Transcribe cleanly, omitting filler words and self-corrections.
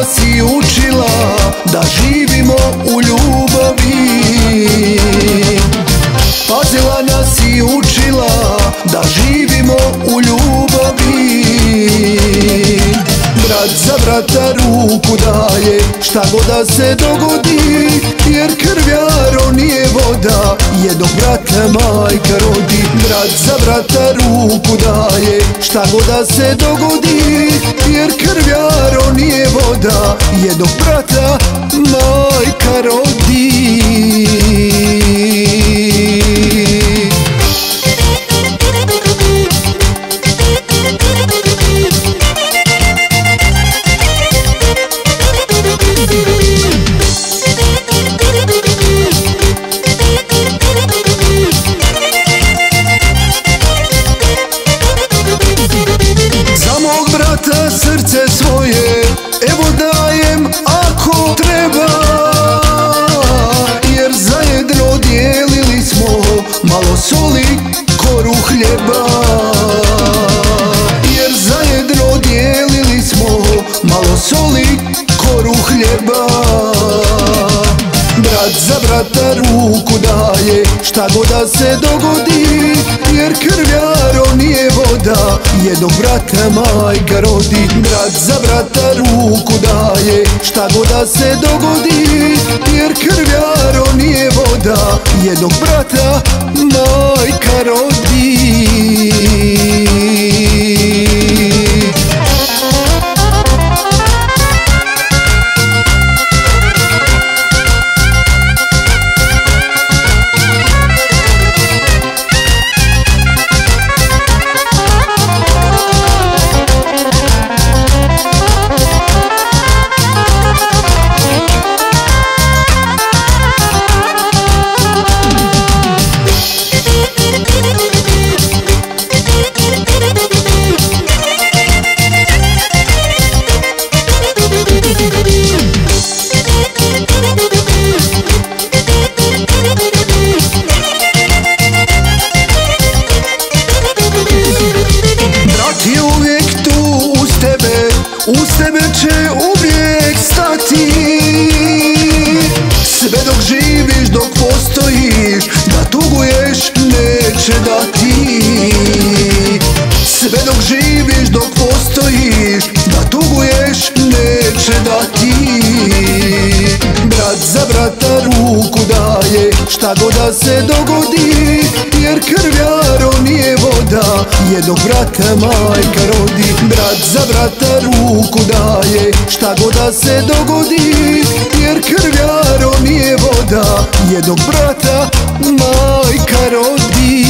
nas i učila da živimo u ljubavi. Pazila nas i učila da živimo u ljubavi. Brat za brata ruku daje, šta god da se dogodi, jer krvjar on nije voda, jednog brata majka rodi. Brat za brata ruku daje, šta god da se dogodi, jer krvjar on nije voda, jednog brata majka rodi. Srce svoje evo dajem ako treba, jer zajedno dijelili smo malo soli, koru hljeba. Jer zajedno dijelili smo malo soli, koru hljeba. Brat za brata ruku daje, šta god da se dogodi, jer krvjar on nije voda, jednog brata majka rodi. Brat za brata ruku daje, šta god da se dogodi, jer krvjar on nije voda, jednog brata majka rodi. Uz tebe će uvijek stati, sve dok živiš, dok postojiš, da tuguješ neće dati. Sve dok živiš, dok postojiš, da tuguješ neće dati. Brat za brata ruku daje, šta god da se dogodi, jer krvjar on nije voda, jednog brata majka rodi. Brat za brata ruku daje, šta god da se dogodi, jer krvjar on nije voda, jednog brata majka rodi.